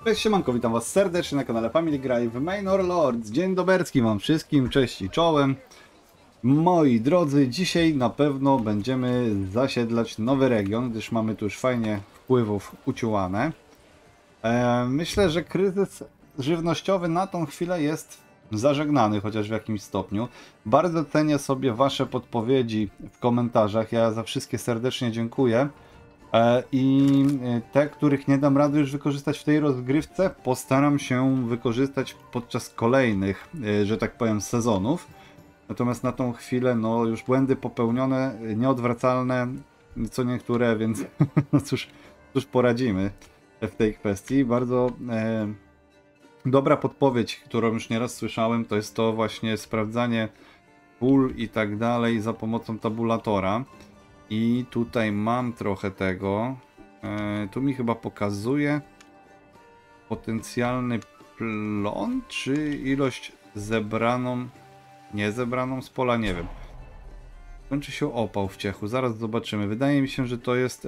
Cześć, siemanko, witam was serdecznie na kanale Family Graj w Manor Lords. Dzień doberski wam wszystkim, cześć i czołem. Moi drodzy, dzisiaj na pewno będziemy zasiedlać nowy region, gdyż mamy tu już fajnie wpływów uciułane. Myślę, że kryzys żywnościowy na tą chwilę jest zażegnany, chociaż w jakimś stopniu. Bardzo cenię sobie wasze podpowiedzi w komentarzach, ja za wszystkie serdecznie dziękuję. I te, których nie dam rady już wykorzystać w tej rozgrywce, postaram się wykorzystać podczas kolejnych, że tak powiem, sezonów. Natomiast na tą chwilę, no już błędy popełnione, nieodwracalne, co niektóre, więc no cóż poradzimy w tej kwestii. Bardzo dobra podpowiedź, którą już nieraz słyszałem, to jest to właśnie sprawdzanie pól i tak dalej za pomocą tabulatora. I tutaj mam trochę tego. Tu mi chyba pokazuje potencjalny plon, czy ilość zebraną, nie zebraną z pola, nie wiem. Kończy się opał w ciechu, zaraz zobaczymy. Wydaje mi się, że to jest...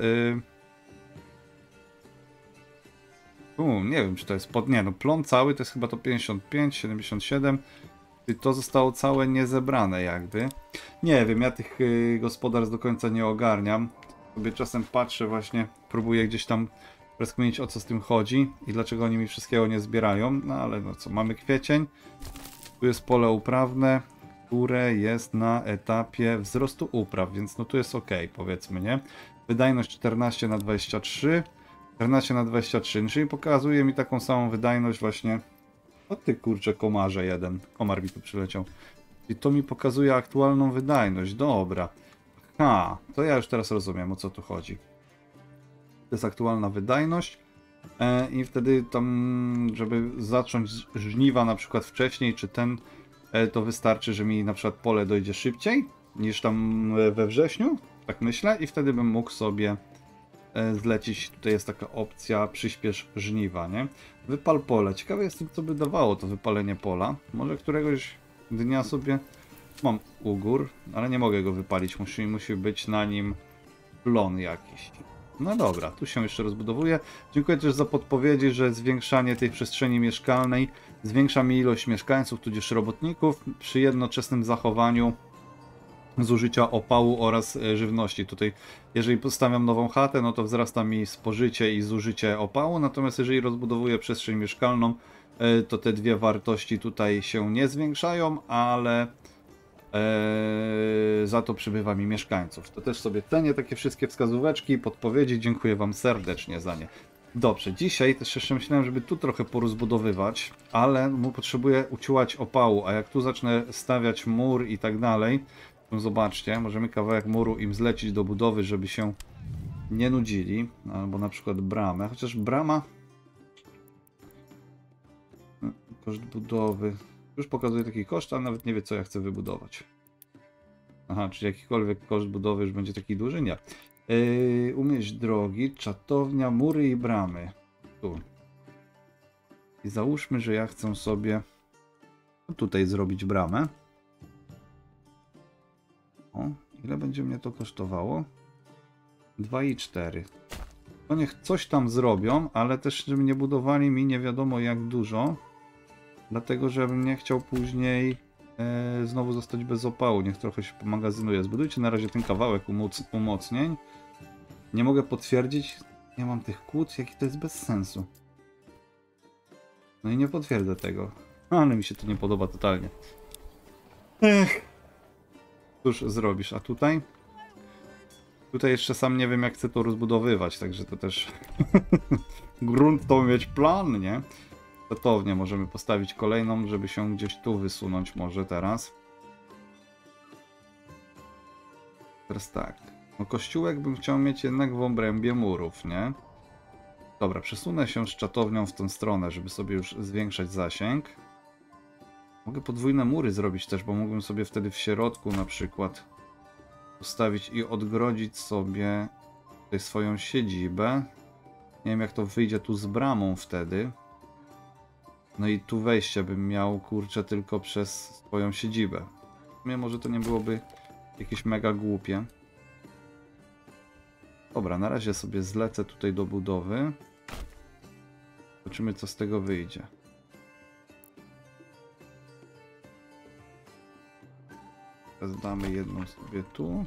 nie wiem, czy to jest nie no, plon cały to jest chyba to 55, 77. I to zostało całe niezebrane jakby. Nie wiem, ja tych gospodarstw do końca nie ogarniam. Sobie czasem patrzę właśnie, próbuję gdzieś tam rozkminić, o co z tym chodzi i dlaczego oni mi wszystkiego nie zbierają. No ale no co, mamy kwiecień. Tu jest pole uprawne, które jest na etapie wzrostu upraw, więc no tu jest ok, powiedzmy, nie? Wydajność 14 na 23. 14 na 23, czyli pokazuje mi taką samą wydajność właśnie. O ty kurczę, komarze jeden. Komar mi tu przyleciał. I to mi pokazuje aktualną wydajność. Dobra. Ha, to ja już teraz rozumiem, o co tu chodzi. To jest aktualna wydajność. I wtedy tam, żeby zacząć żniwa na przykład wcześniej, czy ten, to wystarczy, że mi na przykład pole dojdzie szybciej niż tam we wrześniu. Tak myślę. I wtedy bym mógł sobie zlecić, tutaj jest taka opcja przyspiesz żniwa, nie? Wypal pole. Ciekawe jestem, co by dawało to wypalenie pola. Może któregoś dnia sobie mam ugór, ale nie mogę go wypalić. Musi być na nim plon jakiś. No dobra, tu się jeszcze rozbudowuje. Dziękuję też za podpowiedzi, że zwiększanie tej przestrzeni mieszkalnej zwiększa mi ilość mieszkańców, tudzież robotników przy jednoczesnym zachowaniu zużycia opału oraz żywności. Tutaj, jeżeli postawiam nową chatę, no to wzrasta mi spożycie i zużycie opału, natomiast jeżeli rozbudowuję przestrzeń mieszkalną, to te dwie wartości tutaj się nie zwiększają, ale za to przybywa mi mieszkańców. To też sobie cenię takie wszystkie wskazóweczki i podpowiedzi. Dziękuję wam serdecznie za nie. Dobrze, dzisiaj też jeszcze myślałem, żeby tu trochę porozbudowywać, ale potrzebuję uciułać opału, a jak tu zacznę stawiać mur i tak dalej, zobaczcie, możemy kawałek muru im zlecić do budowy, żeby się nie nudzili. Albo na przykład bramę, chociaż brama... Koszt budowy... Już pokazuje taki koszt, a nawet nie wie, co ja chcę wybudować. Aha, czyli jakikolwiek koszt budowy już będzie taki duży? Nie. Umieść drogi, czatownia, mury i bramy. Tu. I załóżmy, że ja chcę sobie tutaj zrobić bramę. O, ile będzie mnie to kosztowało? 2,4. No niech coś tam zrobią, ale też żeby nie budowali mi nie wiadomo jak dużo. Dlatego, żebym nie chciał później znowu zostać bez opału. Niech trochę się pomagazynuje. Zbudujcie na razie ten kawałek umocnień. Nie mogę potwierdzić. Nie mam tych kłód, jaki to jest bez sensu. No i nie potwierdzę tego. Ale mi się to nie podoba totalnie. Cóż zrobisz, a tutaj? Tutaj jeszcze sam nie wiem, jak chcę to rozbudowywać, także to też grunt to mieć plan, nie? Gotownie możemy postawić kolejną, żeby się gdzieś tu wysunąć może teraz. Teraz tak. No kościółek bym chciał mieć jednak w obrębie murów, nie? Dobra, przesunę się z czatownią w tą stronę, żeby sobie już zwiększać zasięg. Mogę podwójne mury zrobić też, bo mógłbym sobie wtedy w środku na przykład postawić i odgrodzić sobie tutaj swoją siedzibę. Nie wiem, jak to wyjdzie tu z bramą wtedy. No i tu wejście bym miał, kurczę, tylko przez swoją siedzibę. W sumie może to nie byłoby jakieś mega głupie. Dobra, na razie sobie zlecę tutaj do budowy. Zobaczymy, co z tego wyjdzie. Teraz damy jedną sobie tu.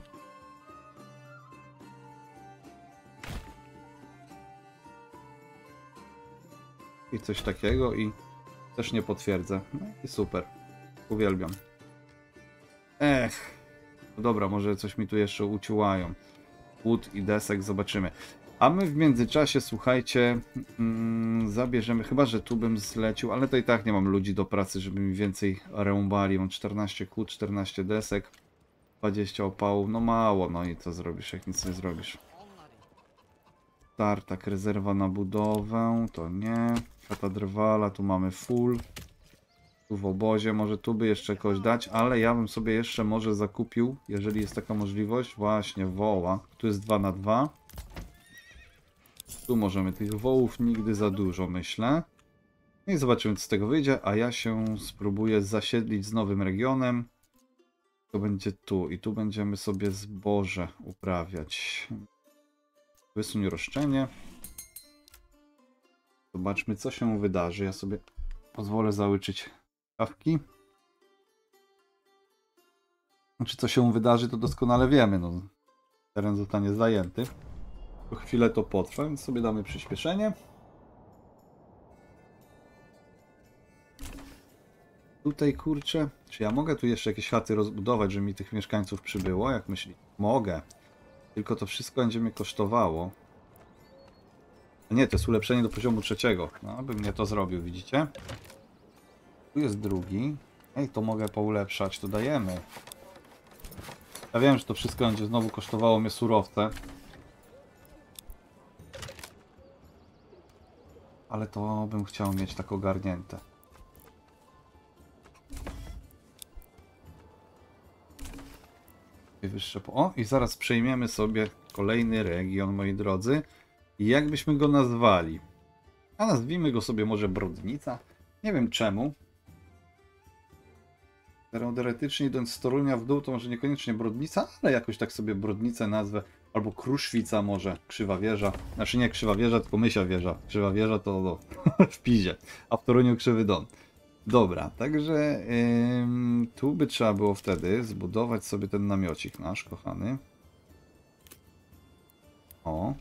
I coś takiego i też nie potwierdzę. No i super. Uwielbiam. Ech. No dobra, może coś mi tu jeszcze uciułają. Płód i desek, zobaczymy. A my w międzyczasie, słuchajcie, zabierzemy, chyba że tu bym zlecił, ale to i tak nie mam ludzi do pracy, żeby mi więcej rębali. Mam 14 kłód, 14 desek, 20 opałów, no mało, no i co zrobisz, jak nic nie zrobisz. Tartak, rezerwa na budowę, to nie. Chata drwala, tu mamy full. Tu w obozie, może tu by jeszcze kogoś dać, ale ja bym sobie jeszcze może zakupił, jeżeli jest taka możliwość, właśnie woła. Tu jest 2 na 2. Tu możemy tych wołów nigdy za dużo, myślę. I zobaczymy, co z tego wyjdzie, a ja się spróbuję zasiedlić z nowym regionem. To będzie tu i tu będziemy sobie zboże uprawiać. Wysuń roszczenie. Zobaczmy, co się wydarzy. Ja sobie pozwolę załyczyć kawki. Znaczy, co się wydarzy, to doskonale wiemy. No, teren zostanie zajęty. Po chwilę to potrwa, więc sobie damy przyspieszenie. Tutaj, kurczę, czy ja mogę tu jeszcze jakieś chaty rozbudować, żeby mi tych mieszkańców przybyło? Jak myślisz? Mogę. Tylko to wszystko będzie mnie kosztowało. A nie, to jest ulepszenie do poziomu 3. No, bym mnie to zrobił, widzicie? Tu jest drugi. Ej, to mogę poulepszać, to dajemy. Ja wiem, że to wszystko będzie znowu kosztowało mnie surowce. Ale to bym chciał mieć tak ogarnięte. Wyższe o, i zaraz przejmiemy sobie kolejny region, moi drodzy. I jak byśmy go nazwali? A nazwijmy go sobie może Brodnica. Nie wiem czemu. Teoretycznie idąc z Torunia w dół, to może niekoniecznie Brodnica, ale jakoś tak sobie Brodnicę nazwę. Albo Kruszwica może, Krzywa Wieża. Znaczy nie Krzywa Wieża, tylko Mysia Wieża. Krzywa Wieża to no, w Pizie, a w Toruniu Krzywy Dom. Dobra, także tu by trzeba było wtedy zbudować sobie ten namiocik nasz, kochany. O.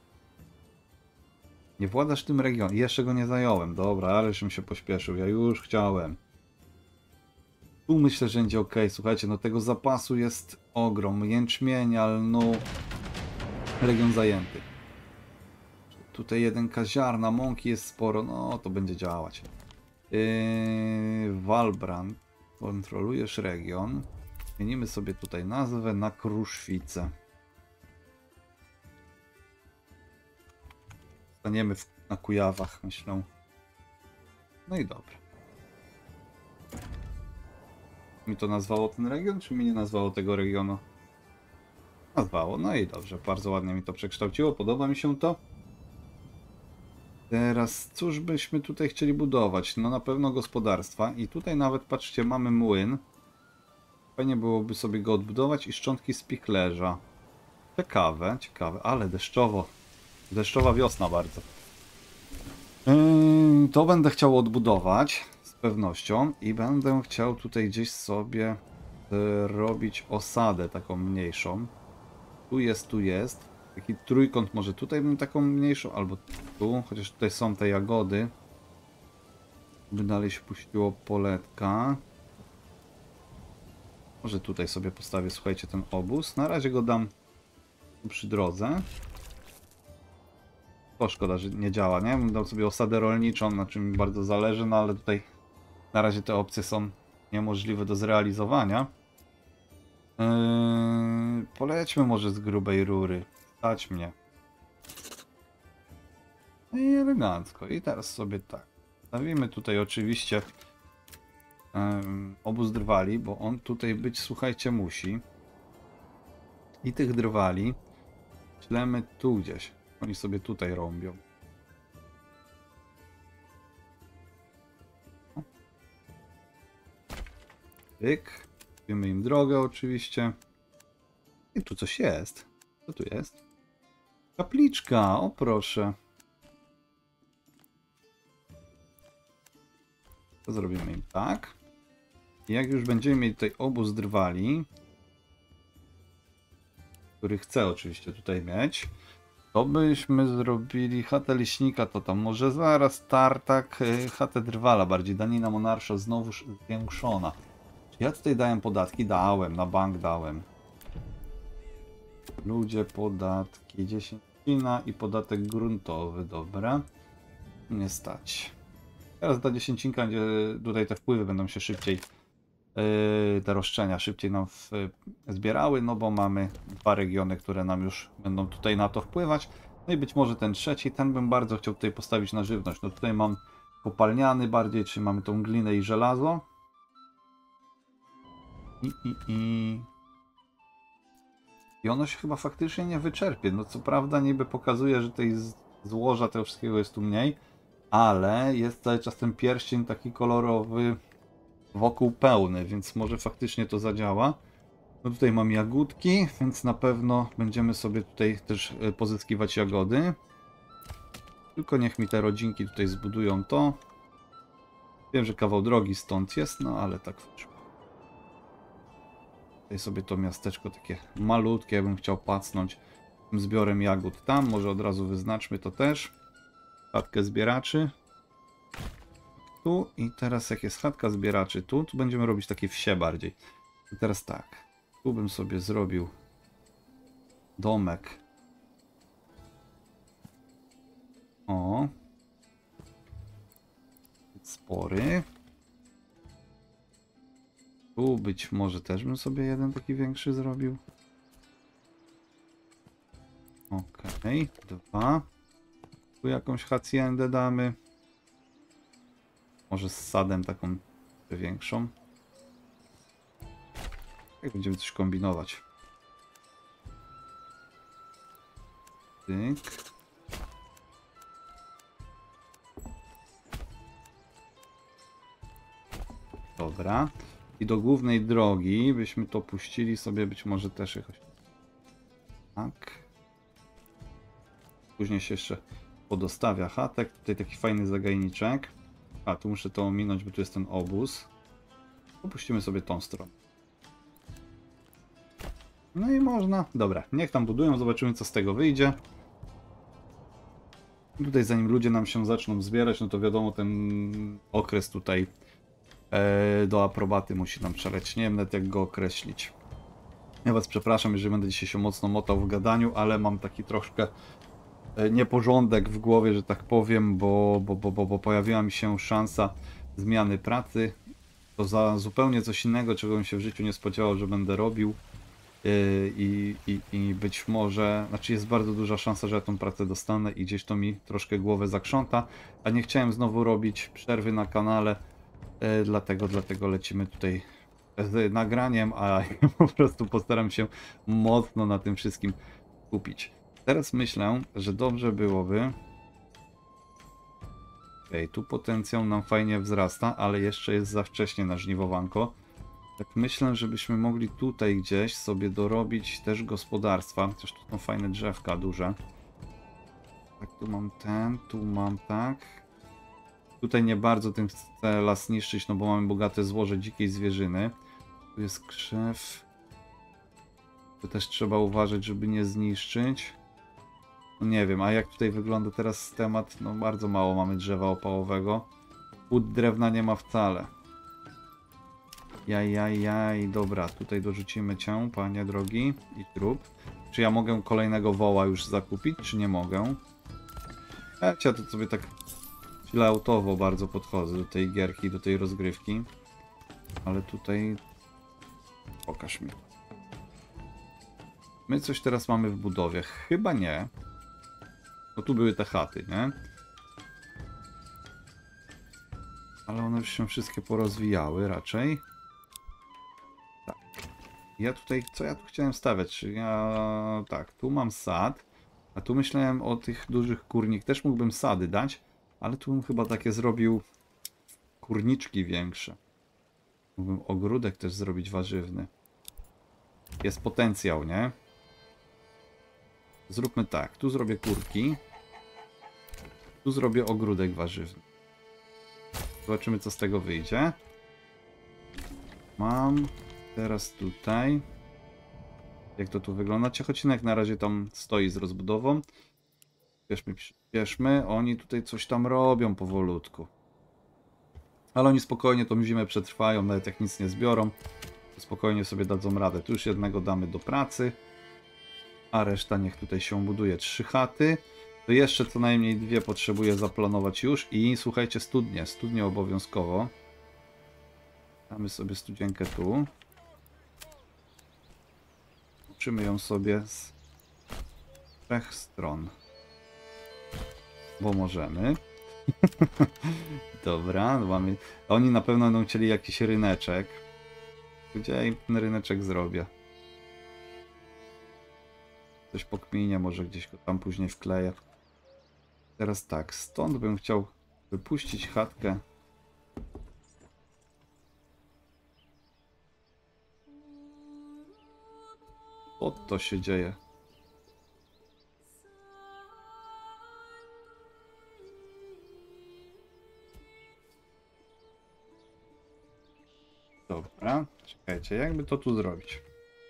Nie władasz tym regionem. Jeszcze go nie zająłem. Dobra, ależem się pośpieszył. Ja już chciałem. Tu myślę, że będzie ok. Słuchajcie, no tego zapasu jest ogrom. Jęczmienia, lnu. Region zajęty. Tutaj jeden ziarna, mąki jest sporo. No, to będzie działać. Walbrand. Kontrolujesz region. Zmienimy sobie tutaj nazwę na Kruszwicę. Staniemy na Kujawach, myślę. No i dobra. Mi to nazwało ten region, czy mi nie nazwało tego regionu? Nazwało, no i dobrze. Bardzo ładnie mi to przekształciło, podoba mi się to. Teraz, cóż byśmy tutaj chcieli budować? No na pewno gospodarstwa. I tutaj nawet, patrzcie, mamy młyn. Fajnie byłoby sobie go odbudować i szczątki spichlerza. Ciekawe, ciekawe, ale deszczowo. Deszczowa wiosna bardzo. To będę chciał odbudować z pewnością i będę chciał tutaj gdzieś sobie robić osadę taką mniejszą. Tu jest, tu jest. Taki trójkąt, może tutaj bym taką mniejszą, albo tu, chociaż tutaj są te jagody. By dalej się puściło poletka. Może tutaj sobie postawię, słuchajcie, ten obóz. Na razie go dam przy drodze. To szkoda, że nie działa, nie? Bym dał sobie osadę rolniczą, na czym mi bardzo zależy, no ale tutaj na razie te opcje są niemożliwe do zrealizowania. Polećmy może z grubej rury. Stać mnie. I elegancko. I teraz sobie tak. Stawimy tutaj oczywiście obóz drwali, bo on tutaj być, słuchajcie, musi. I tych drwali ślemy tu gdzieś. Oni sobie tutaj rąbią. Tyk. Wiemy im drogę oczywiście. I tu coś jest. Co tu jest? Kapliczka, o proszę. To zrobimy im tak. I jak już będziemy mieli tutaj obóz drwali, który chcę oczywiście tutaj mieć, to byśmy zrobili chatę leśnika, to tam może zaraz tartak, chatę drwala bardziej, danina monarsza znowu zwiększona. Czy ja tutaj dałem podatki? Dałem, na bank dałem. Ludzie, podatki, 10 i podatek gruntowy, dobra. Nie stać. Teraz ta 10, gdzie tutaj te wpływy będą się szybciej, te roszczenia szybciej nam zbierały, no bo mamy 2 regiony, które nam już będą tutaj na to wpływać. No i być może ten trzeci, ten bym bardzo chciał tutaj postawić na żywność. No tutaj mam kopalniany bardziej, czy mamy tą glinę i żelazo. I ono się chyba faktycznie nie wyczerpie. No co prawda niby pokazuje, że tej złoża tego wszystkiego jest tu mniej, ale jest cały czas ten pierścień taki kolorowy wokół pełny, więc może faktycznie to zadziała. No tutaj mam jagódki, więc na pewno będziemy sobie tutaj też pozyskiwać jagody. Tylko niech mi te rodzinki tutaj zbudują to. Wiem, że kawał drogi stąd jest, no ale tak wyszło. Tutaj sobie to miasteczko takie malutkie, ja bym chciał pacnąć tym zbiorem jagód tam. Może od razu wyznaczmy to też. Chatkę zbieraczy. Tu i teraz jak jest chatka zbieraczy tu będziemy robić takie wsie bardziej. I teraz tak. Tu bym sobie zrobił domek. O. Spory. Tu być może też bym sobie jeden taki większy zrobił. Okej, 2. Tu jakąś haciendę damy. Może z sadem taką większą. Jak będziemy coś kombinować. Tyk. Dobra. I do głównej drogi byśmy to puścili sobie być może też jakoś. Tak. Później się jeszcze podostawia chatek. Tutaj taki fajny zagajniczek. A, tu muszę to ominąć, bo tu jest ten obóz. Opuścimy sobie tą stronę. No i można. Dobra, niech tam budują, zobaczymy co z tego wyjdzie. Tutaj zanim ludzie nam się zaczną zbierać, no to wiadomo ten okres tutaj do aprobaty musi nam przelecieć. Nie wiem nawet jak go określić. Ja was przepraszam, jeżeli będę dzisiaj się mocno motał w gadaniu, ale mam taki troszkę nieporządek w głowie, że tak powiem, bo pojawiła mi się szansa zmiany pracy. To za zupełnie coś innego, czego bym się w życiu nie spodziewał, że będę robił. I być może, znaczy jest bardzo duża szansa, że ja tą pracę dostanę i gdzieś to mi troszkę głowę zakrząta, a nie chciałem znowu robić przerwy na kanale, dlatego lecimy tutaj z nagraniem, a ja po prostu postaram się mocno na tym wszystkim skupić. Teraz myślę, że dobrze byłoby. Okej, tu potencjał nam fajnie wzrasta, ale jeszcze jest za wcześnie na żniwowanko. Tak myślę, żebyśmy mogli tutaj gdzieś sobie dorobić też gospodarstwa. Chociaż tu są fajne drzewka duże. Tak, tu mam ten, tu mam tak. Tutaj nie bardzo tym chcę las niszczyć, no bo mamy bogate złoże dzikiej zwierzyny. Tu jest krzew. Tu też trzeba uważać, żeby nie zniszczyć. No nie wiem, a jak tutaj wygląda teraz temat? No bardzo mało mamy drzewa opałowego. Płód drewna nie ma wcale. Jaj, dobra, tutaj dorzucimy cię, panie drogi, i trup. Czy ja mogę kolejnego woła już zakupić, czy nie mogę? Ja to sobie tak chilloutowo bardzo podchodzę do tej gierki, do tej rozgrywki. Ale tutaj... Pokaż mi. My coś teraz mamy w budowie. Chyba nie. No tu były te chaty, nie? Ale one już się wszystkie porozwijały raczej. Tak. Ja tutaj, co ja tu chciałem stawiać? Tak, tu mam sad. A tu myślałem o tych dużych kurnik. Też mógłbym sady dać. Ale tu bym chyba takie zrobił kurniczki większe. Mógłbym ogródek też zrobić warzywny. Jest potencjał, nie? Zróbmy tak. Tu zrobię kurki. Tu zrobię ogródek warzywny. Zobaczymy, co z tego wyjdzie. Mam teraz tutaj. Jak to tu wygląda? Ciechocinek na razie tam stoi z rozbudową. Przyspieszmy. Oni tutaj coś tam robią powolutku. Ale oni spokojnie tą zimę przetrwają, nawet jak nic nie zbiorą. To spokojnie sobie dadzą radę. Tu już jednego damy do pracy. A reszta niech tutaj się buduje. 3 chaty. To jeszcze co najmniej 2 potrzebuję zaplanować już. I słuchajcie, studnie. Studnie obowiązkowo. Damy sobie studzienkę tu. Uczymy ją sobie z 3 stron. Bo możemy. Dobra, mamy. Oni na pewno będą chcieli jakiś ryneczek. Gdzie ja im ten ryneczek zrobię? Coś pokminię, może gdzieś go tam później wkleję. Teraz tak, stąd bym chciał wypuścić chatkę. Co to się dzieje? Dobra, czekajcie, jakby to tu zrobić?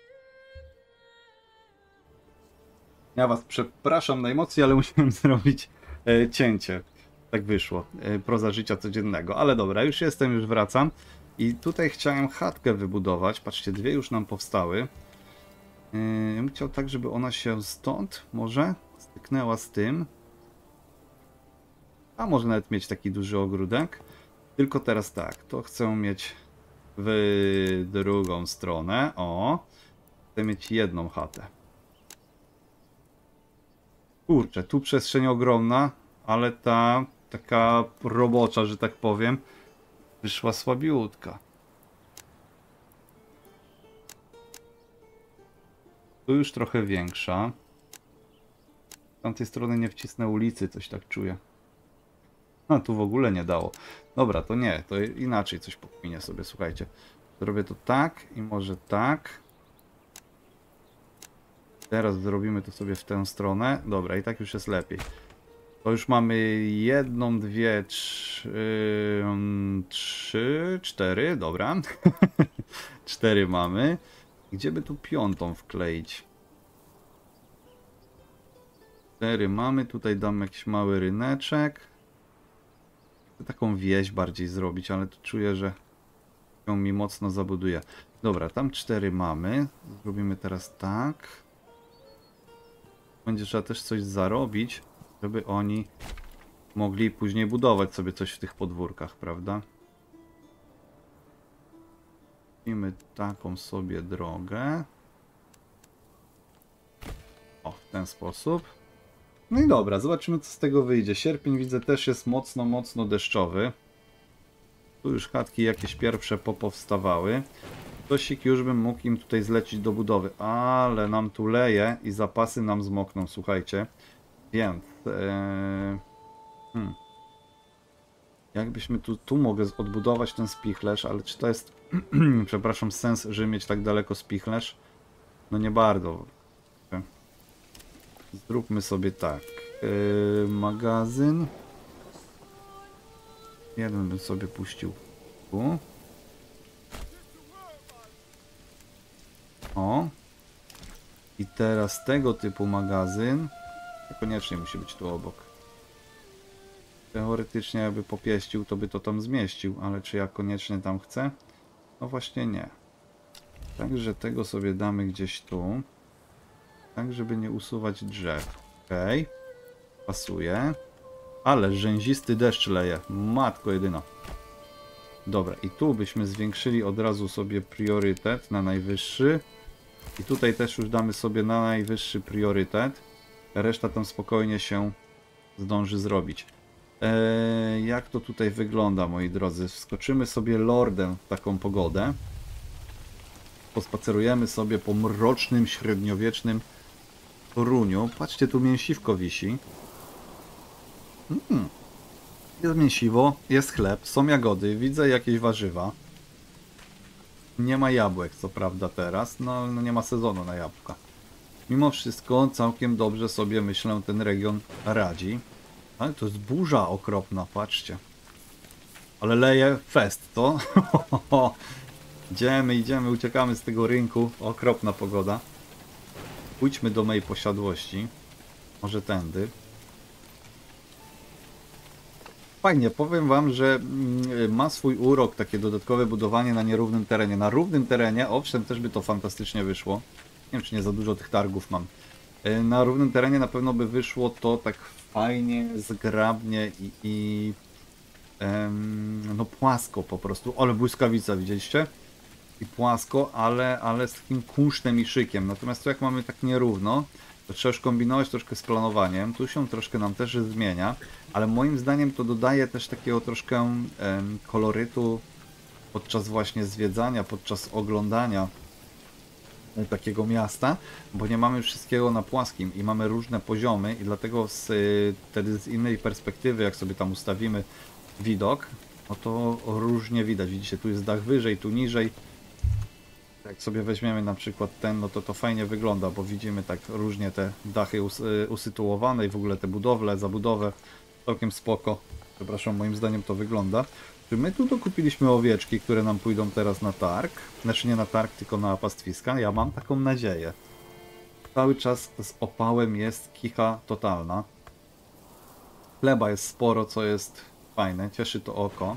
Ja was przepraszam najmocniej, ale musiałem zrobić cięcie. Tak wyszło. Proza życia codziennego. Ale dobra, już jestem, już wracam. I tutaj chciałem chatkę wybudować. Patrzcie, 2 już nam powstały. Ja bym chciał tak, żeby ona się stąd może styknęła z tym. A może nawet mieć taki duży ogródek. Tylko teraz tak, to chcę mieć w drugą stronę. O, chcę mieć jedną chatę. Kurczę, tu przestrzeń ogromna, ale ta taka robocza, że tak powiem, wyszła słabiutka. Tu już trochę większa. Z tamtej strony nie wcisnę ulicy, coś tak czuję. A tu w ogóle nie dało. Dobra, to nie, to inaczej coś pokminię sobie, słuchajcie. Zrobię to tak i może tak. Teraz zrobimy to sobie w tę stronę. Dobra, i tak już jest lepiej. To już mamy 1, 2, 3, 4, dobra. 4 mamy. Gdzie by tu 5 wkleić? 4 mamy, tutaj dam jakiś mały ryneczek. Chcę taką wieś bardziej zrobić, ale tu czuję, że ją mi mocno zabuduje. Dobra, tam 4 mamy. Zrobimy teraz tak. Będzie trzeba też coś zarobić, żeby oni mogli później budować sobie coś w tych podwórkach, prawda? Robimy taką sobie drogę. O, w ten sposób. No i dobra, zobaczymy, co z tego wyjdzie. Sierpień, widzę, też jest mocno, mocno deszczowy. Tu już chatki jakieś pierwsze popowstawały. Tosik już bym mógł im tutaj zlecić do budowy, ale nam tu leje i zapasy nam zmokną, słuchajcie. Więc... jakbyśmy tu mogę odbudować ten spichlerz, ale czy to jest, przepraszam, sens, żeby mieć tak daleko spichlerz? No nie bardzo. Zróbmy sobie tak. Magazyn. Jeden bym sobie puścił tu. O. I teraz tego typu magazyn. Niekoniecznie musi być tu obok. Teoretycznie jakby popieścił, to by to tam zmieścił, ale czy ja koniecznie tam chcę? No właśnie nie. Także tego sobie damy gdzieś tu. Tak, żeby nie usuwać drzew. Okej. Pasuje. Ale rzęzisty deszcz leje. Matko jedyna. Dobra, i tu byśmy zwiększyli od razu sobie priorytet na najwyższy. I tutaj też już damy sobie na najwyższy priorytet. Reszta tam spokojnie się zdąży zrobić. Jak to tutaj wygląda, moi drodzy? Wskoczymy sobie lordem w taką pogodę. Pospacerujemy sobie po mrocznym, średniowiecznym Toruniu. Patrzcie, tu mięsiwko wisi. Jest mięsiwo, jest chleb, są jagody, widzę jakieś warzywa. Nie ma jabłek, co prawda teraz, no nie ma sezonu na jabłka. Mimo wszystko całkiem dobrze sobie, myślę, ten region radzi. Ale to jest burza okropna, patrzcie. Ale leje fest, to? Idziemy, uciekamy z tego rynku. Okropna pogoda. Pójdźmy do mojej posiadłości. Może tędy. Fajnie, powiem wam, że ma swój urok takie dodatkowe budowanie na nierównym terenie. Na równym terenie, owszem, też by to fantastycznie wyszło. Nie wiem, czy nie za dużo tych targów mam. Na równym terenie na pewno by wyszło to tak fajnie, zgrabnie no płasko po prostu. Ale błyskawica, widzieliście? I płasko, ale z takim kunsztem i szykiem. Natomiast tu jak mamy tak nierówno, to trzeba już kombinować troszkę z planowaniem. Tu się troszkę nam też zmienia, ale moim zdaniem to dodaje też takiego troszkę kolorytu podczas właśnie zwiedzania, podczas oglądania takiego miasta, bo nie mamy wszystkiego na płaskim i mamy różne poziomy i dlatego wtedy z innej perspektywy, jak sobie tam ustawimy widok, no to różnie widać. Widzicie, tu jest dach wyżej, tu niżej. Jak sobie weźmiemy na przykład ten, no to fajnie wygląda, bo widzimy tak różnie te dachy usytuowane i w ogóle te budowle, zabudowę. Całkiem spoko. Przepraszam, moim zdaniem to wygląda. Czy my tu dokupiliśmy owieczki, które nam pójdą teraz na targ? Znaczy nie na targ, tylko na pastwiska. Ja mam taką nadzieję. Cały czas z opałem jest kicha totalna. Chleba jest sporo, co jest fajne. Cieszy to oko.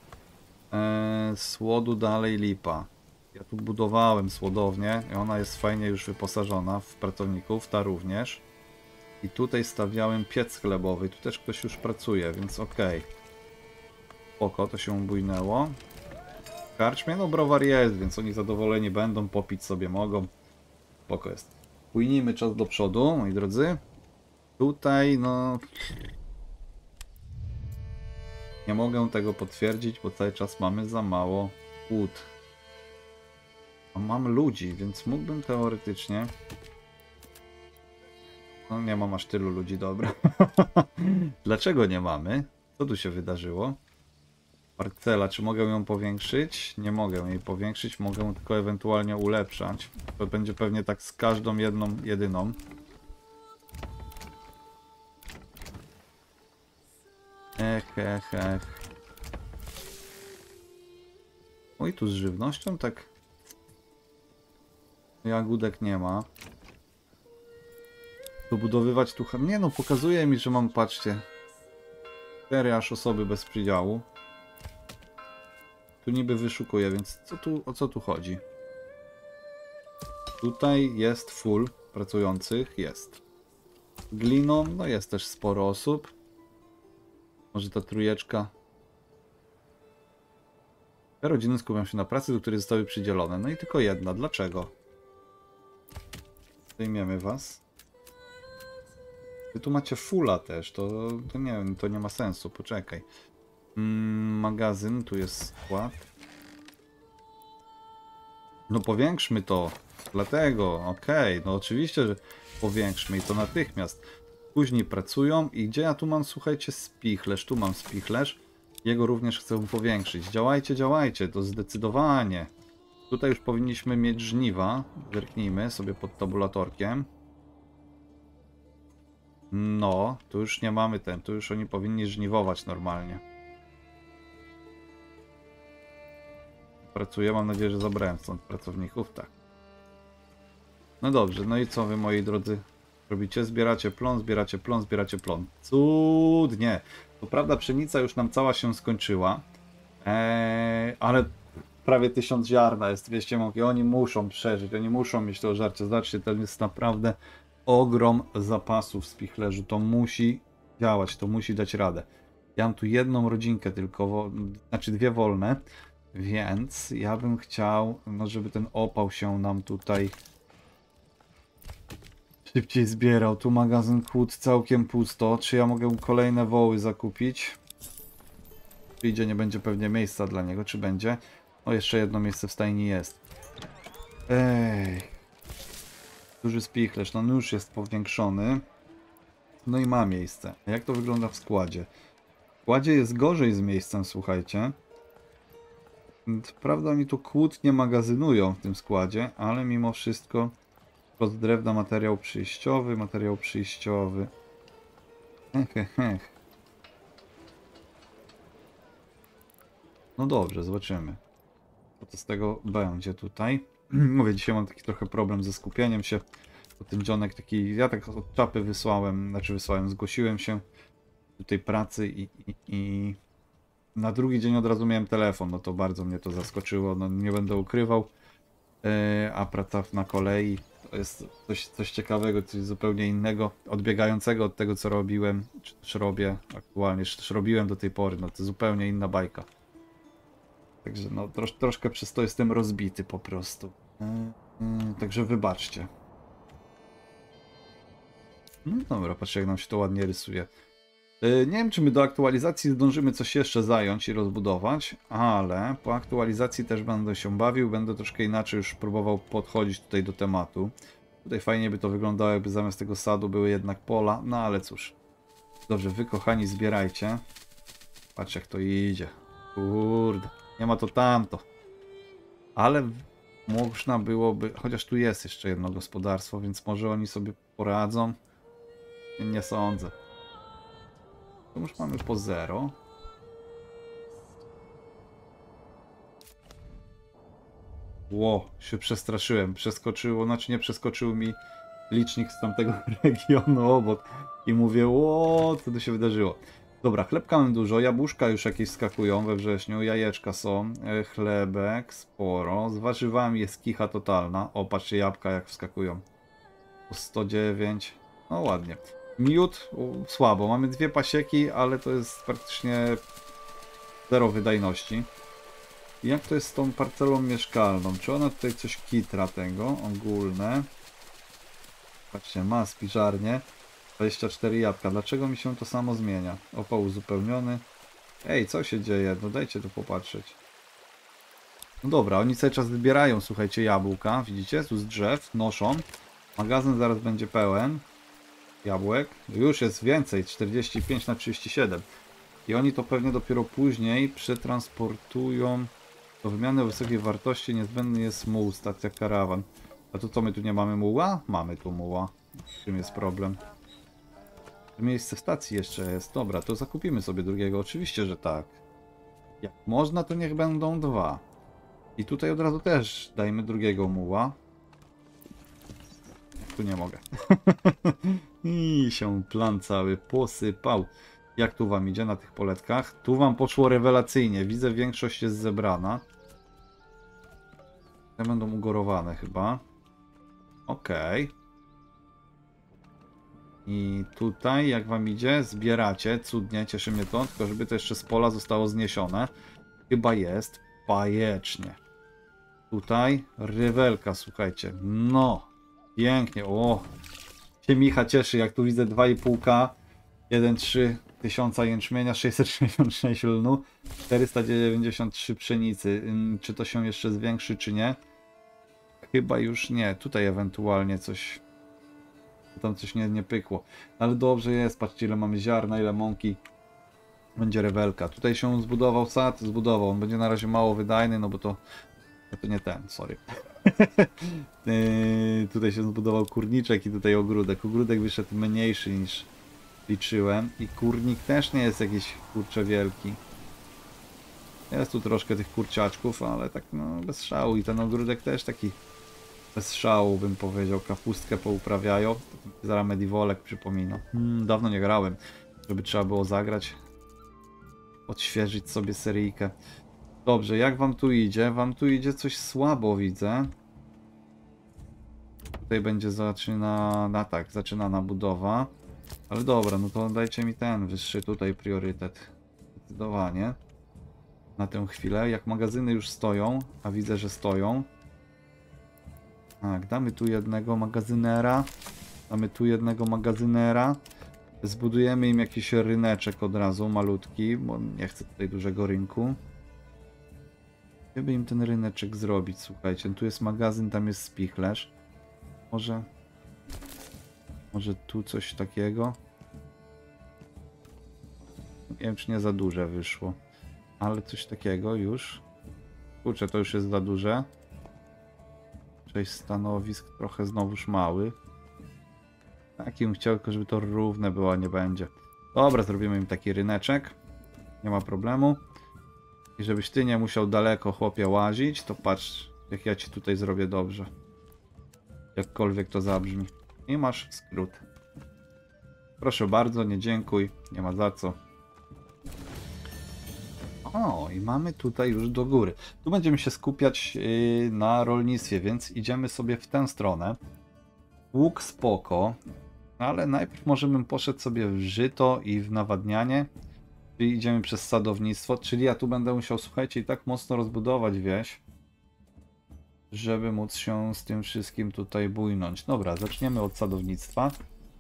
Słodu dalej lipa. Ja tu budowałem słodownię i ona jest fajnie już wyposażona w pracowników, ta również. I tutaj stawiałem piec chlebowy, tu też ktoś już pracuje, więc okej. Spoko, to się bujnęło. W karczmie, no browar jest, więc oni zadowoleni będą, popić sobie mogą. Spoko jest. Płynijmy czas do przodu, moi drodzy. Tutaj, no... Nie mogę tego potwierdzić, bo cały czas mamy za mało łód. Mam ludzi, więc mógłbym teoretycznie... No nie mam aż tylu ludzi, dobra. Dlaczego nie mamy? Co tu się wydarzyło? Parcela, czy mogę ją powiększyć? Nie mogę jej powiększyć, mogę tylko ewentualnie ulepszać. To będzie pewnie tak z każdą jedną, jedyną. Ech. Oj, tu z żywnością tak... Jagódek nie ma. Dobudowywać tu... Nie no, pokazuje mi, że mam, patrzcie, 4 aż osoby bez przydziału. Tu niby wyszukuję, więc o co tu chodzi? Tutaj jest full pracujących, jest. Gliną, no jest też sporo osób. Może ta trójeczka. Te rodziny skupią się na pracy, do której zostały przydzielone. No i tylko jedna. Dlaczego? Zdejmiemy was. Wy tu macie fulla też, to nie wiem, to nie ma sensu, poczekaj. Magazyn, tu jest skład. No powiększmy to, dlatego, okej, no oczywiście, że powiększmy i to natychmiast. Później pracują i gdzie ja tu mam, słuchajcie, spichlerz, tu mam spichlerz. Jego również chcę powiększyć. Działajcie, to zdecydowanie. Tutaj już powinniśmy mieć żniwa, zerknijmy sobie pod tabulatorkiem. No, tu już nie mamy tu już oni powinni żniwować normalnie. Pracuję, mam nadzieję, że zabrałem stąd pracowników, tak. No dobrze, no i co wy, moi drodzy, robicie? Zbieracie plon. Cudnie! To prawda, pszenica już nam cała się skończyła, ale prawie 1000 ziarna jest, wieście mogę, oni muszą przeżyć, oni muszą mieć to żarcie. Zobaczcie, to jest naprawdę ogrom zapasów z spichlerzu, to musi działać, to musi dać radę. Ja mam tu jedną rodzinkę tylko, znaczy 2 wolne, więc ja bym chciał, no żeby ten opał się nam tutaj szybciej zbierał. Tu magazyn kłód całkiem pusto. Czy ja mogę kolejne woły zakupić? Przyjdzie, nie będzie pewnie miejsca dla niego. Czy będzie? O, jeszcze jedno miejsce w stajni jest. Ej. Duży spichlerz. No już jest powiększony. No i ma miejsce. A jak to wygląda w składzie? W składzie jest gorzej z miejscem, słuchajcie. Prawda, oni tu kłód nie magazynują w tym składzie, ale mimo wszystko od drewna materiał przyjściowy. Ech. No dobrze, zobaczymy. Co to z tego będzie tutaj. Mówię, dzisiaj mam taki trochę problem ze skupieniem się. Bo ten dzionek taki, ja tak od czapy zgłosiłem się do tej pracy i na drugi dzień od razu miałem telefon. No to bardzo mnie to zaskoczyło, no nie będę ukrywał. A praca na kolei to jest coś ciekawego, coś zupełnie innego, odbiegającego od tego, co robiłem, czy też robię aktualnie, czy też robiłem do tej pory. No to zupełnie inna bajka. Także no troszkę przez to jestem rozbity po prostu. Także wybaczcie. No dobra, patrzcie, jak nam się to ładnie rysuje. Nie wiem, czy my do aktualizacji zdążymy coś jeszcze zająć i rozbudować, ale po aktualizacji też będę się bawił, będę troszkę inaczej już próbował podchodzić tutaj do tematu. Tutaj fajnie by to wyglądało, jakby zamiast tego sadu były jednak pola, no ale cóż. Dobrze, wy kochani zbierajcie. Patrz, jak to idzie. Kurde, nie ma to tamto. Ale można byłoby, chociaż tu jest jeszcze jedno gospodarstwo, więc może oni sobie poradzą. Nie sądzę. To już mamy po 0. Ło, się przestraszyłem. Przeskoczyło, znaczy nie przeskoczył mi licznik z tamtego regionu obok. I mówię, ło, co tu się wydarzyło. Dobra, chlebka mam dużo, jabłuszka już jakieś skakują we wrześniu, jajeczka są, chlebek sporo, z warzywami jest kicha totalna. O, patrzcie, jabłka jak wskakują. Po 109, no ładnie. Miód słabo, mamy 2 pasieki, ale to jest praktycznie 0 wydajności. Jak to jest z tą parcelą mieszkalną? Czy ona tutaj coś kitra tego? Ogólne. Patrzcie, ma spiżarnię. 24 jabłka. Dlaczego mi się to samo zmienia? Opał uzupełniony. Ej, co się dzieje? No dajcie tu popatrzeć. No dobra, oni cały czas wybierają, słuchajcie, jabłka. Widzicie? Tu z drzew noszą. Magazyn zaraz będzie pełen. Jabłek. Już jest więcej. 45 na 37. I oni to pewnie dopiero później przetransportują. Do wymiany o wysokiej wartości niezbędny jest muł, stacja karawan. A to co, my tu nie mamy muła? Mamy tu muła. W czym jest problem? Miejsce w stacji jeszcze jest. Dobra, to zakupimy sobie drugiego. Oczywiście, że tak. Jak można, to niech będą 2. I tutaj od razu też dajmy drugiego muła. Tu nie mogę. I się plan cały posypał. Jak tu wam idzie na tych poletkach? Tu wam poszło rewelacyjnie. Widzę, większość jest zebrana. Te będą ugorowane chyba. Okej. I tutaj, jak wam idzie, zbieracie. Cudnie, cieszy mnie to. Tylko żeby to jeszcze z pola zostało zniesione. Chyba jest bajecznie. Tutaj rywelka, słuchajcie. No, pięknie. O, się Micha cieszy, jak tu widzę 2,5K. 1,3 tysiąca jęczmienia, 666 lnu, 493 pszenicy. Czy to się jeszcze zwiększy, czy nie? Chyba już nie. Tutaj ewentualnie coś... Tam coś nie pykło. Ale dobrze jest. Patrzcie, ile mamy ziarna, ile mąki. Będzie rewelka. Tutaj się zbudował sad, zbudował. On będzie na razie mało wydajny, no bo to nie ten, sorry. Tutaj się zbudował kurniczek i tutaj ogródek. Ogródek wyszedł mniejszy niż liczyłem. I kurnik też nie jest jakiś, kurczę, wielki. Jest tu troszkę tych kurczaczków, ale tak no bez szału. I ten ogródek też taki bez szału, bym powiedział. Kapustkę pouprawiają. Zaraz Medievolek przypomina. Dawno nie grałem, żeby trzeba było zagrać. Odświeżyć sobie seryjkę. Dobrze, jak wam tu idzie? Wam tu idzie coś słabo, widzę. Tutaj będzie zaczynana budowa. Ale dobra, no to dajcie mi ten wyższy tutaj priorytet. Zdecydowanie. Na tę chwilę. Jak magazyny już stoją, a widzę, że stoją. Tak, damy tu jednego magazynera. Damy tu jednego magazynera. Zbudujemy im jakiś ryneczek od razu, malutki, bo nie chcę tutaj dużego rynku. Gdzie by im ten ryneczek zrobić, słuchajcie. Tu jest magazyn, tam jest spichlerz. Może tu coś takiego. Nie wiem, czy nie za duże wyszło. Ale coś takiego już. Kurczę, to już jest za duże. 6 stanowisk, trochę znowuż mały. Taki bym chciał, tylko żeby to równe było, a nie będzie. Dobra, zrobimy im taki ryneczek. Nie ma problemu. I żebyś ty nie musiał daleko, chłopie, łazić, to patrz, jak ja ci tutaj zrobię dobrze. Jakkolwiek to zabrzmi. I masz skrót. Proszę bardzo, nie dziękuj, nie ma za co. O, i mamy tutaj już do góry. Tu będziemy się skupiać na rolnictwie, więc idziemy sobie w tę stronę. Łuk spoko, ale najpierw może bym poszedł sobie w żyto i w nawadnianie. Czyli idziemy przez sadownictwo, czyli ja tu będę musiał, słuchajcie, i tak mocno rozbudować wieś, żeby móc się z tym wszystkim tutaj bujnąć. Dobra, zaczniemy od sadownictwa.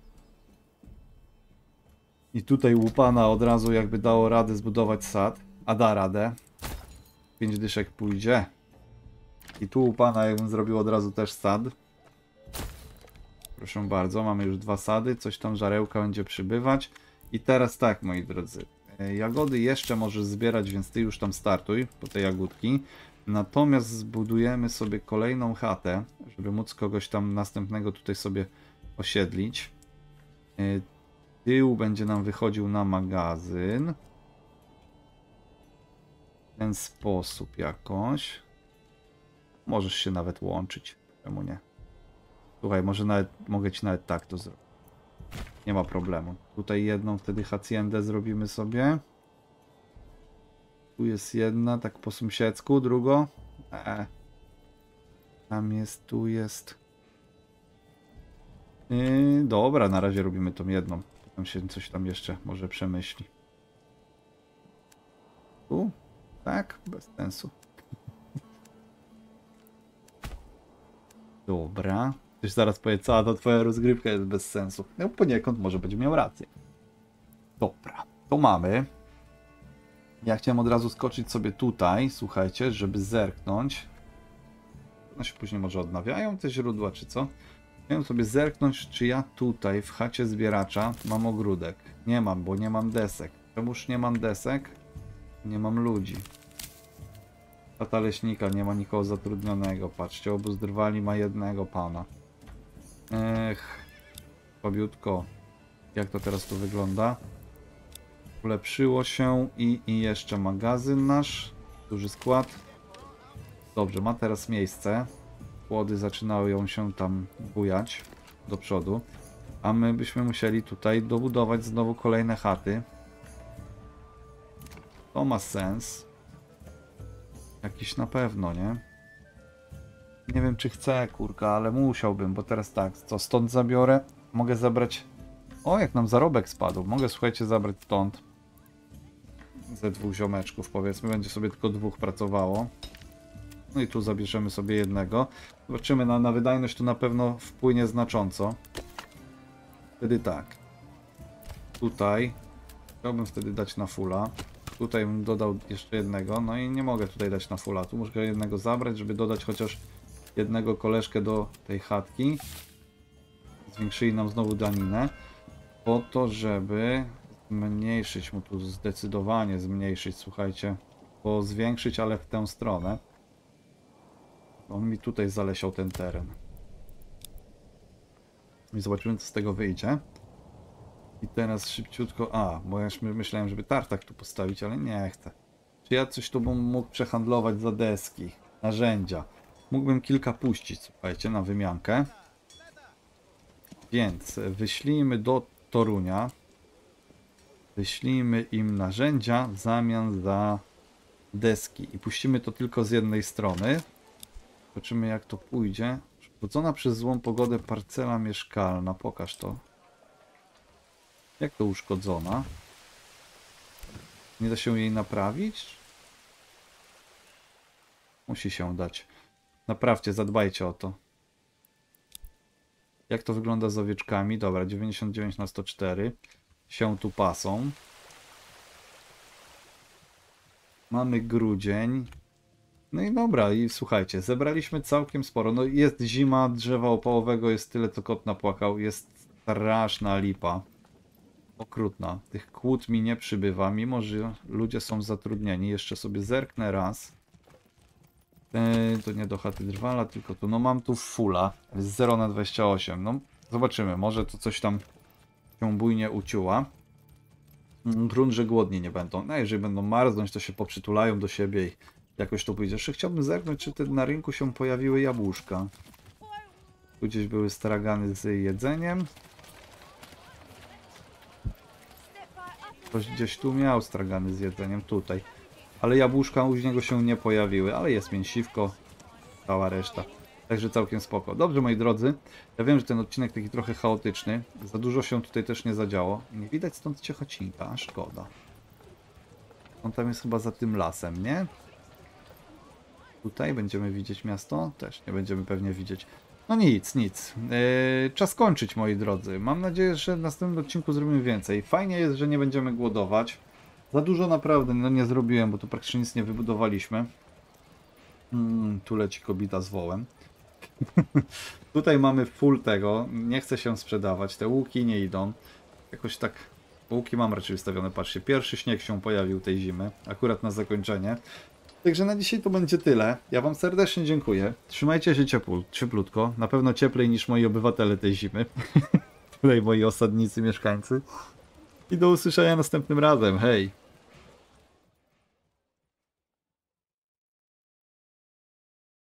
I tutaj łupana od razu jakby dało radę zbudować sad. A da radę. 5 dyszek pójdzie. I tu łupana jakbym zrobił od razu też sad. Proszę bardzo, mamy już 2 sady. Coś tam żarełka będzie przybywać. I teraz tak, moi drodzy. Jagody jeszcze możesz zbierać, więc ty już tam startuj po te jagódki. Natomiast zbudujemy sobie kolejną chatę, żeby móc kogoś tam następnego tutaj sobie osiedlić. Tył będzie nam wychodził na magazyn. W ten sposób jakoś. Możesz się nawet łączyć. Czemu nie? Słuchaj, może nawet, mogę ci nawet tak to zrobić. Nie ma problemu. Tutaj jedną wtedy haciendę zrobimy sobie. Tu jest jedna, tak po sąsiedzku, drugą. Tam jest, tu jest. Dobra, na razie robimy tą jedną. Potem się coś tam jeszcze może przemyśli. Tu? Tak? Bez sensu. Dobra. Ktoś zaraz powie, cała ta twoja rozgrywka jest bez sensu. No poniekąd może będzie miał rację. Dobra, to mamy. Ja chciałem od razu skoczyć sobie tutaj, słuchajcie, żeby zerknąć. No się później może odnawiają te źródła, czy co? Chciałem sobie zerknąć, czy ja tutaj w chacie zbieracza mam ogródek. Nie mam, bo nie mam desek. Czemuż nie mam desek? Nie mam ludzi. Tata leśnika, nie ma nikogo zatrudnionego. Patrzcie, obóz drwali ma jednego pana. Ech, słabiutko. Jak to teraz tu wygląda? Ulepszyło się i jeszcze magazyn nasz. Duży skład. Dobrze, ma teraz miejsce. Płody zaczynają się tam bujać do przodu. A my byśmy musieli tutaj dobudować znowu kolejne chaty. To ma sens. Jakiś na pewno, nie? Nie wiem, czy chcę, kurka, ale musiałbym, bo teraz tak, co stąd zabiorę? Mogę zabrać... O, jak nam zarobek spadł. Mogę, słuchajcie, zabrać stąd. Ze 2 ziomeczków, powiedzmy. Będzie sobie tylko 2 pracowało. No i tu zabierzemy sobie jednego. Zobaczymy, na wydajność to na pewno wpłynie znacząco. Wtedy tak. Tutaj. Chciałbym wtedy dać na fulla. Tutaj bym dodał jeszcze jednego. No i nie mogę tutaj dać na fulla. Tu muszę jednego zabrać, żeby dodać chociaż jednego koleżkę do tej chatki. Zwiększyli nam znowu daninę. Po to, żeby zmniejszyć mu tu, zdecydowanie zmniejszyć, słuchajcie. Bo zwiększyć, ale w tę stronę. On mi tutaj zalesiał ten teren. I zobaczymy, co z tego wyjdzie. I teraz szybciutko... bo ja już myślałem, żeby tartak tu postawić, ale nie chcę. Czy ja coś tu bym mógł przehandlować za deski, narzędzia? Mógłbym kilka puścić, słuchajcie, na wymiankę. Więc wyślijmy do Torunia. Wyślijmy im narzędzia w zamian za deski. I puścimy to tylko z jednej strony. Zobaczymy, jak to pójdzie. Uszkodzona przez złą pogodę parcela mieszkalna. Pokaż to. Jak to uszkodzona? Nie da się jej naprawić? Musi się dać. Naprawcie, zadbajcie o to. Jak to wygląda z owieczkami? Dobra, 99 na 104. Się tu pasą. Mamy grudzień. No i dobra, i słuchajcie, zebraliśmy całkiem sporo. No jest zima, drzewa opałowego jest tyle, co kot napłakał. Jest straszna lipa. Okrutna. Tych kłód mi nie przybywa, mimo że ludzie są zatrudnieni. Jeszcze sobie zerknę raz. To nie do chaty drwala, tylko tu. No mam tu fulla. Jest 0 na 28. No zobaczymy, może to coś tam się bujnie uciuła. Grunt, że głodni nie będą. No jeżeli będą marznąć, to się poprzytulają do siebie i jakoś to pójdzie. Jeszcze chciałbym zerknąć, czy na rynku się pojawiły jabłuszka. Tu gdzieś były stragany z jedzeniem. Ktoś gdzieś tu miał stragany z jedzeniem, tutaj. Ale jabłuszka u niego się nie pojawiły, ale jest mięsiwko, cała reszta. Także całkiem spoko. Dobrze, moi drodzy, ja wiem, że ten odcinek taki trochę chaotyczny. Za dużo się tutaj też nie zadziało. Nie widać stąd Ciechocinka, a szkoda. On tam jest chyba za tym lasem, nie? Tutaj będziemy widzieć miasto? Też nie będziemy pewnie widzieć. No nic, nic. Czas kończyć, moi drodzy. Mam nadzieję, że w następnym odcinku zrobimy więcej. Fajnie jest, że nie będziemy głodować. Za dużo naprawdę no nie zrobiłem, bo tu praktycznie nic nie wybudowaliśmy. Tu leci kobita z wołem. Tutaj mamy full tego. Nie chce się sprzedawać. Te łuki nie idą. Jakoś tak... Łuki mam raczej wystawione. Patrzcie, pierwszy śnieg się pojawił tej zimy. Akurat na zakończenie. Także na dzisiaj to będzie tyle. Ja wam serdecznie dziękuję. Trzymajcie się cieplutko. Na pewno cieplej niż moi obywatele tej zimy. Tutaj moi osadnicy, mieszkańcy. I do usłyszenia następnym razem. Hej!